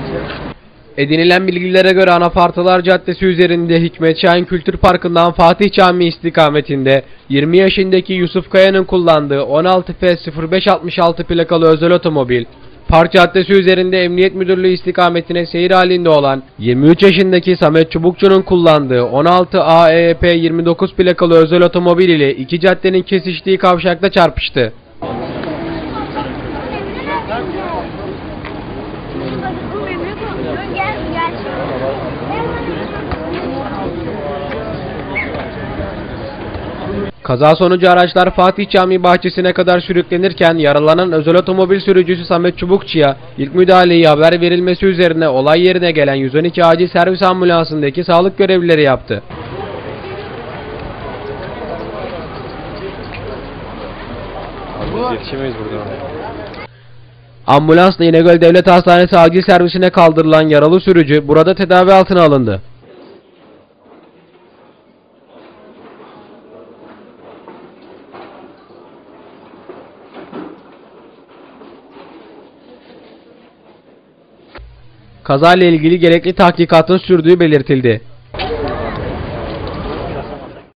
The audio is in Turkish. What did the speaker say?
Edinilen bilgilere göre Anafartalar Caddesi üzerinde Hikmet Şahin Kültür Parkı'ndan Fatih Camii istikametinde 20 yaşındaki Yusuf Kaya'nın kullandığı 16F0566 plakalı özel otomobil, Park Caddesi üzerinde Emniyet Müdürlüğü istikametine seyir halinde olan 23 yaşındaki Samet Çubukçu'nun kullandığı 16AEP29 plakalı özel otomobil ile iki caddenin kesiştiği kavşakta çarpıştı. Kaza sonucu araçlar Fatih Camii bahçesine kadar sürüklenirken yaralanan özel otomobil sürücüsü Samet Çubukçu'ya ilk müdahaleyi haber verilmesi üzerine olay yerine gelen 112 acil servis ambulansındaki sağlık görevlileri yaptı. Yetişemeyiz burada. Ambulansla İnegöl Devlet Hastanesi acil servisine kaldırılan yaralı sürücü burada tedavi altına alındı. Kazayla ilgili gerekli tahkikatın sürdüğü belirtildi.